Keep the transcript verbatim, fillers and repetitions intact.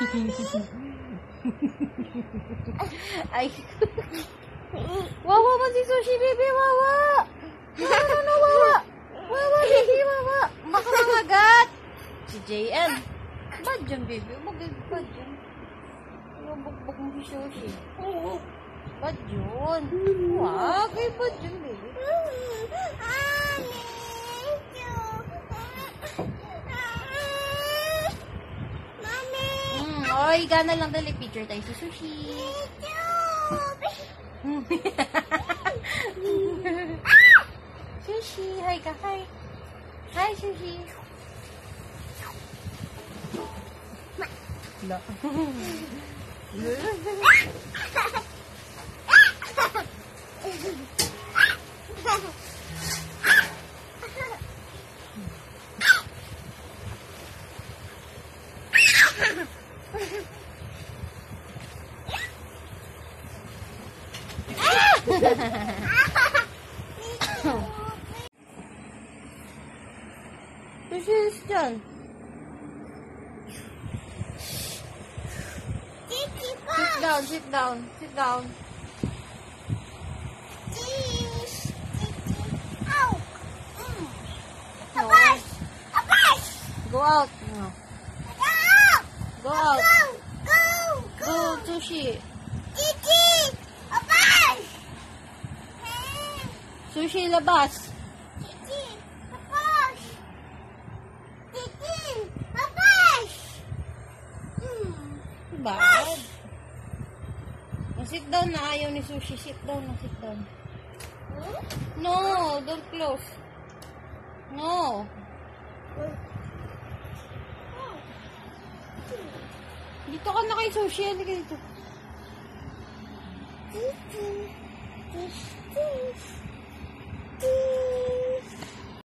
Ay. Wawa mo si Sushi, baby. Wawa. No, no, no, wawa. Wawa, baby. Wawa. Makamagat. Si J N. Bad yun, baby. Bad yun. Bugbog mo si Sushi. Bad yun. Wag. Ay, bad yun, baby. Oy, gana lang dali. Picture tayo si Sushi. Sushi, hi ka, hi. Hi, Sushi. La. Sushi is dyan. Sit down, sit down, sit down. No. Go out. No. Go out. Go, Sushi. Sushi, labas. Bad. Sit down na. Ayaw ni Sushi. Sit down na. Sit down. No, don't close. No. Dito ka na kay Sushi. Halika dito. Thank you.